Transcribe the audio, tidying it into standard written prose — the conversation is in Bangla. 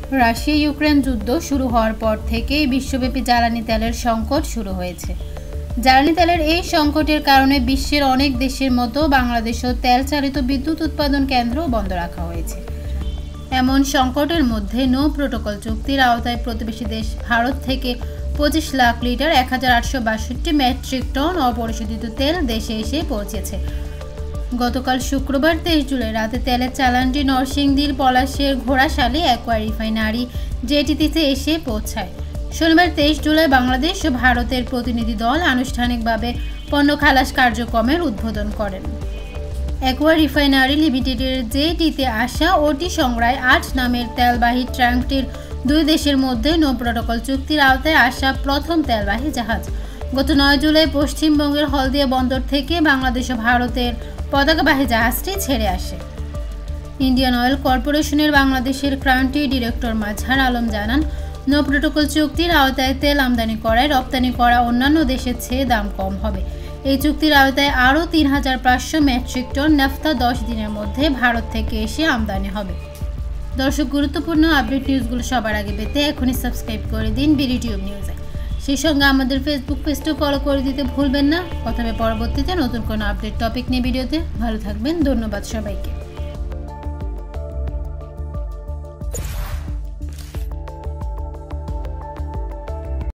রাশিয়া ইউক্রেন যুদ্ধ শুরু হওয়ার পর থেকেই বিশ্বব্যাপী জ্বালানি তেলের সংকট শুরু হয়েছে। জ্বালানি তেলের এই সংকটের কারণে বিশ্বের অনেক দেশের মতো বাংলাদেশেও তেল চালিত বিদ্যুৎ উৎপাদন কেন্দ্র বন্ধ রাখা হয়েছে। এমন সংকটের মধ্যে নো প্রোটোকল চুক্তির আওতায় প্রতিবেশী দেশ ভারত থেকে 25 লাখ লিটার 1862 মেট্রিক টন অপরিশোধিত তেল দেশে এসে পৌঁছেছে। গতকাল শুক্রবার 23 জুলাই রাতে তেলের চালানটি নরসিংদীর পলাশের ঘোড়াশালী অ্যাকোয়া রিফাইনারি জেটিতে এসে পৌঁছায়। শনিবার 23 জুলাই বাংলাদেশ ও ভারতের প্রতিনিধি দল আনুষ্ঠানিকভাবে পণ্য খালাস কার্যক্রমের উদ্বোধন করেন। অ্যাকোয়া রিফাইনারি লিমিটেডের জেটিতে আসা ওটি সংগ্রায় 8 নামের তেলবাহী ট্যাঙ্কটির দুই দেশের মধ্যে নো প্রোটোকল চুক্তির আওতায় আসা প্রথম তেলবাহী জাহাজ। গত 9 জুলাই পশ্চিমবঙ্গের হলদিয়া বন্দর থেকে বাংলাদেশ ও ভারতের পতাকাবাহী জাহাজটি ছেড়ে আসে। ইন্ডিয়ান অয়েল কর্পোরেশনের বাংলাদেশের কান্ট্রি ডিরেক্টর মাজহার আলম জানান, নো প্রোটোকল চুক্তির আওতায় তেল আমদানি করায় রপ্তানি করা অন্যান্য দেশের চেয়ে দাম কম হবে। এই চুক্তির আওতায় আরও 3500 মেট্রিক টন নাফতা 10 দিনের মধ্যে ভারত থেকে এসে আমদানি হবে। দর্শক, গুরুত্বপূর্ণ আপডেট নিউজগুলো সবার আগে পেতে এখনই সাবস্ক্রাইব করে দিন বিডিটিউব নিউজে। সেই সঙ্গে আমাদের ফেসবুক পেজটা ফলো করে দিতে ভুলবেন না। কথা হবে পরবর্তীতে নতুন কোনো আপডেট টপিক নিয়ে ভিডিওতে। ভালো থাকবেন, ধন্যবাদ সবাইকে।